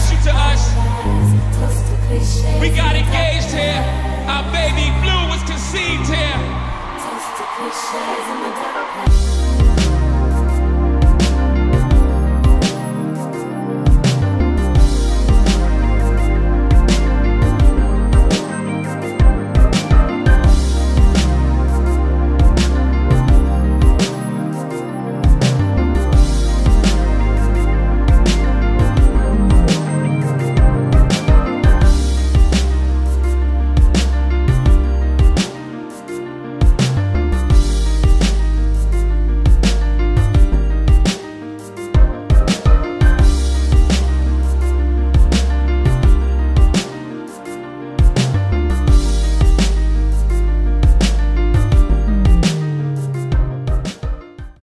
special to us. We got engaged here. Our baby Blue was conceived here.